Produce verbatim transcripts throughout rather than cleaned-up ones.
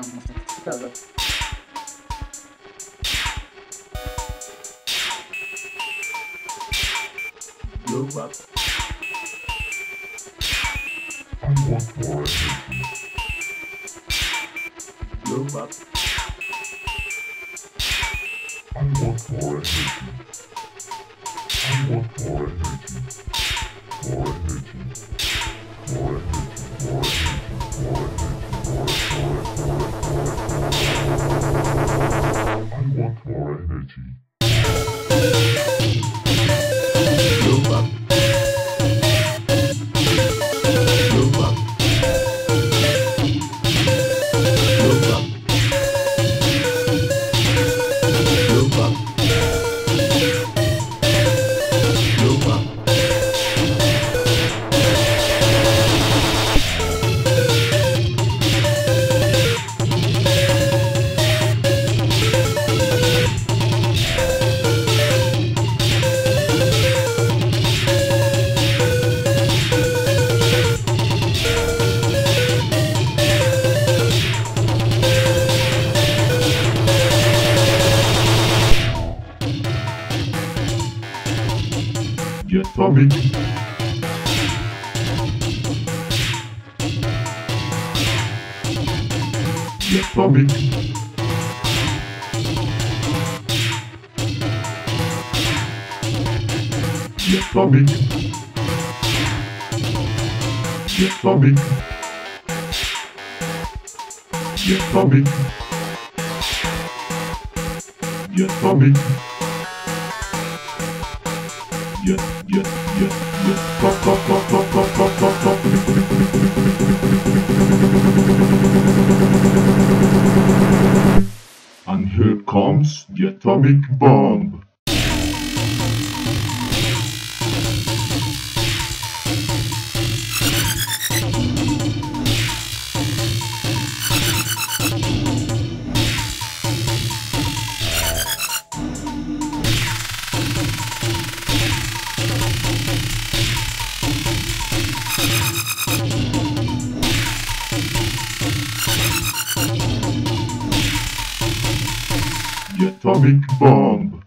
Blow up. I want more energy. Blow up. I want more energy. I want more energy. More energy. More energy. More energy. More energy. More, more, more, more. I want more energy. Blow up. Blow up. Blow up. Blow up. Blow up. Get coming. Get coming. Get coming. Get coming. Get coming. Get coming. Yes, yes, yes, yes. Pop, pop, pop, pop, pop, pop, pop, pop. And here comes the atomic bomb. The atomic bomb.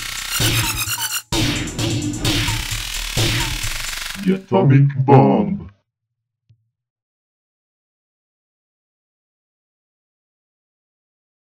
The atomic bomb.